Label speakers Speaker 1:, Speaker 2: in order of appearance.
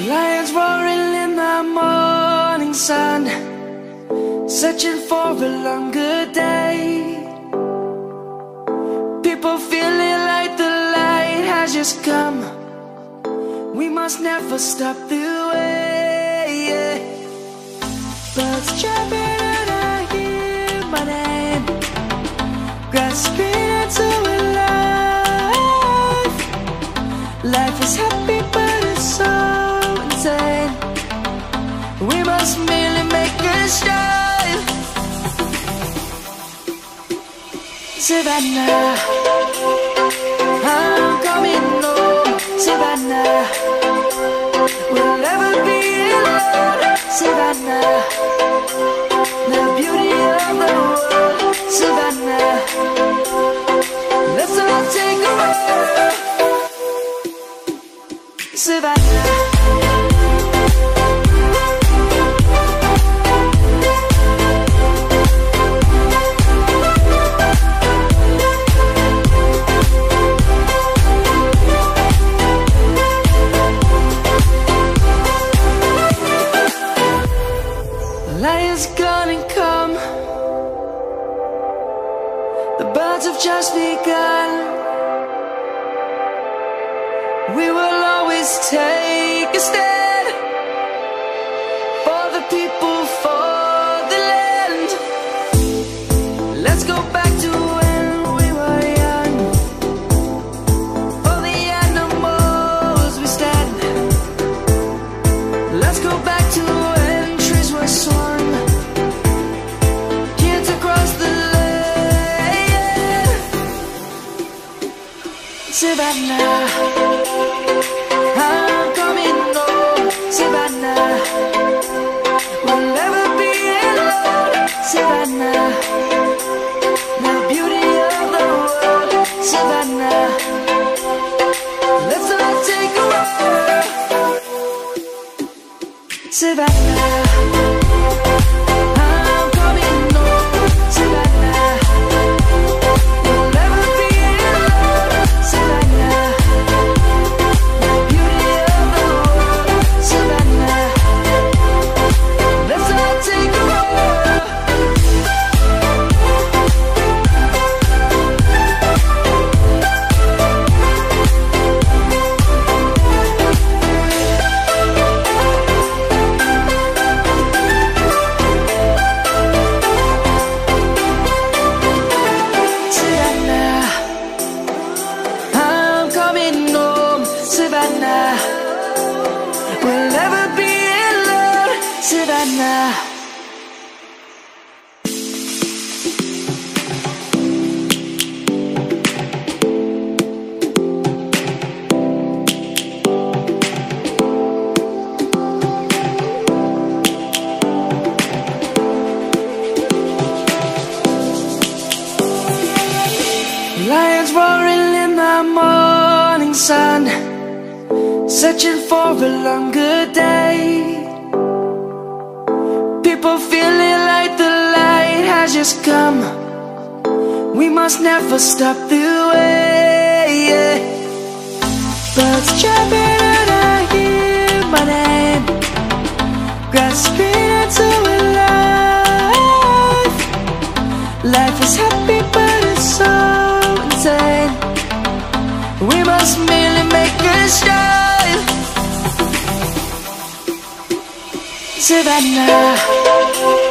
Speaker 1: Lions roaring in the morning sun, searching for a longer day. People feeling like the light has just come. We must never stop the way. Birds chirping and I hear my name, grasping into a life. Life is happy but it's so insane. We must merely make a start. Savannah, I'm coming home. Savannah, we'll never be alone. Savannah, the beauty of the world. Savannah, let's all take a walk. Savannah, Lion's gonna come. The birds have just begun. We will always take a stand for the people, for the land. Let's go back to when we were young. For the animals we stand. Let's go back to when trees were swung, kids across the land. Savannah, I'm coming home. Savannah, we'll never be alone. Savannah, the beauty of the world. Savannah, let's all take a walk. Savannah, I'm coming home. Savannah, we'll never be alone. Savannah, the beauty of the world. Savannah, let's all take a walk. Savannah, I'm coming home. Savannah, we'll never be alone. Savannah. Lions roaring in the morning sun, searching for a longer day. People feeling like the light has just come. We must never stop the way. Birds chirping and I hear my name, grasping into a life. Life is happy but it's so insane. We must merely make a start. Savannah,